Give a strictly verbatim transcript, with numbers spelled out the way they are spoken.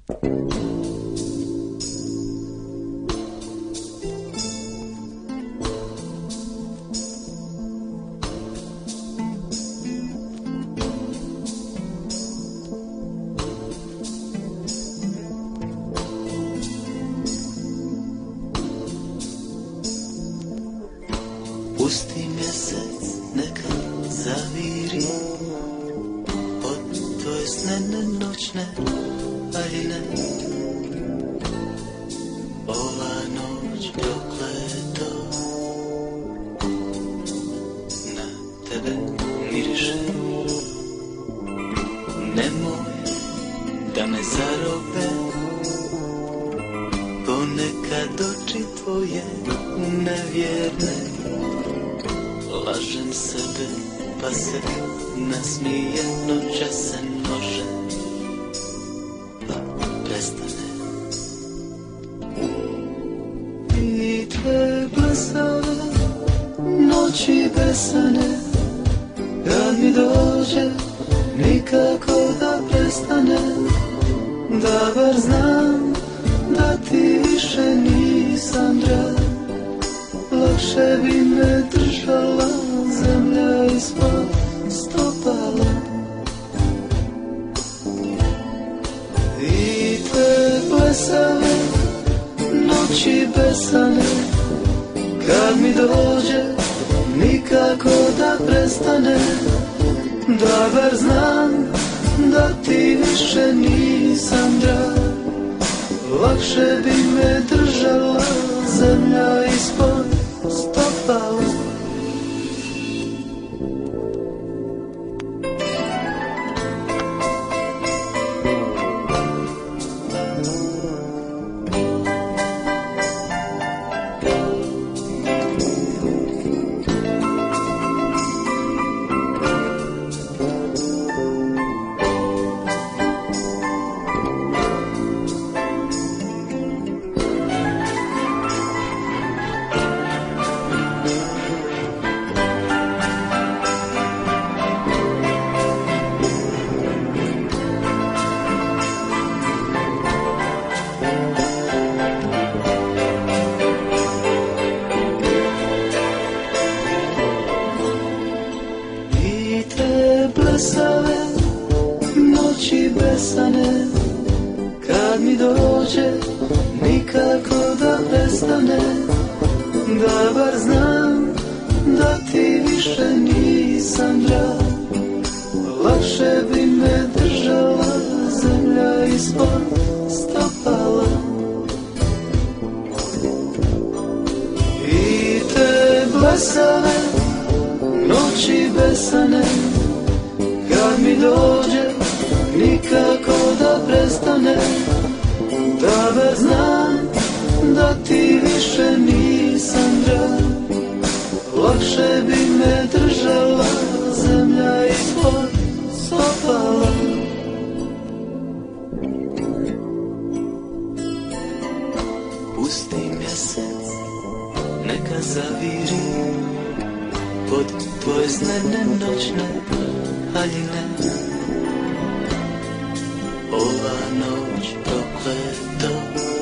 Pusti mjesec neka zaviri od tvoje snene noćne haljine. Ova noć prokleto na tebe miriše. Nemoj da me zarobe ponekad oči tvoje nevjerne. Lažem sebe pa se nasmije, noća se može pa prestane. I tvoje blesave noći besane, kad mi dođe nikako da prestane. Da bar znam da ti više nisam drag, lakše bi me držala zemlja ispod stopala. I te blesave noći besane, kad mi dođe nikako da prestane. Da bar znam da ti više nisam drag, lakše bi me držala zemlja ispod stopala. Blesave noći besane, kad mi dođe nikako da prestane. Da bar znam da ti više nisam drag, lakše bi me držala zemlja ispod stopala. I te blesave noći besane, kad mi dođe nikako da prestane. Da bar znam da ti više nisam drag, lakše bi me držala zemlja ispod stopala. Pusti mjesec neka zaviri pod tvoje snene noćne haljine. Ova noć prokleto